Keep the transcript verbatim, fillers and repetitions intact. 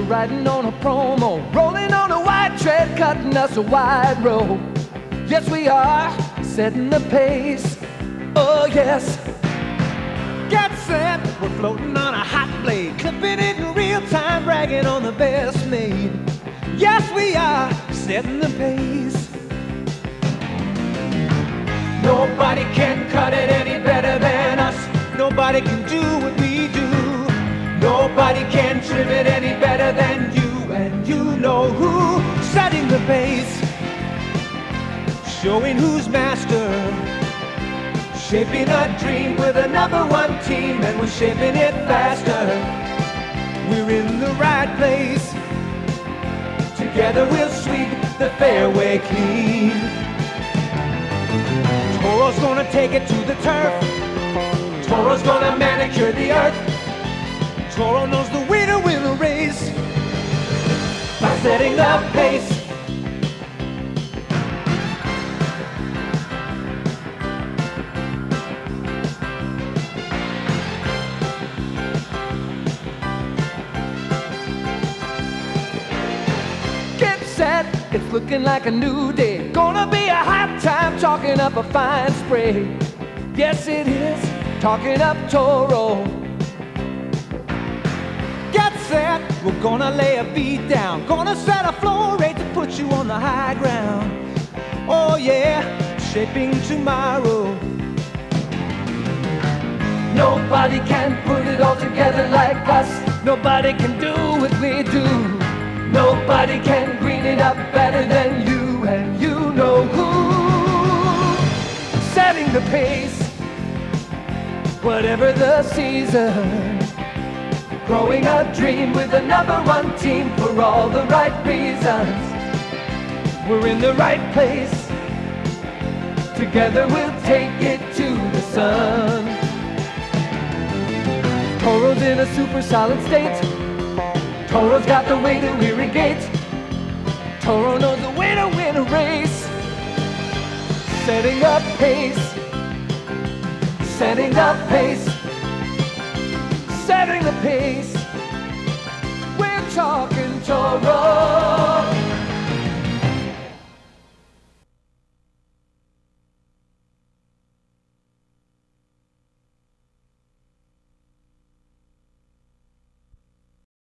We're riding on a promo, rolling on a white tread, cutting us a wide road. Yes, we are setting the pace. Oh yes. Get set, we're floating on a hot blade, clipping it in real time, bragging on the best made. Yes, we are setting the pace. Nobody can cut it any better than us. Nobody can do what we do. Nobody can trim it any better than you. And you know who. Setting the pace, showing who's master, shaping a dream with another one team, and we're shaping it faster. We're in the right place. Together we'll sweep the fairway clean. Toro's gonna take it to the turf. Toro's gonna manicure the earth. Toro knows the way to win a race by setting the pace. Get set, it's looking like a new day. Gonna be a hot time, chalking up a fine spray. Yes it is, talking up Toro. Get set, we're gonna lay a beat down, gonna set a flow rate to put you on the high ground. Oh yeah, shaping tomorrow. Nobody can put it all together like us. Nobody can do what we do. Nobody can green it up better than you, and you know who. Setting the pace, whatever the season. Growing a dream with the number one team for all the right reasons. We're in the right place. Together we'll take it to the sun. Toro's in a super solid state. Toro's got the way to irrigate. Toro knows the way to win a race. Setting up pace. Setting up pace. Setting the pace. We're talking Toro.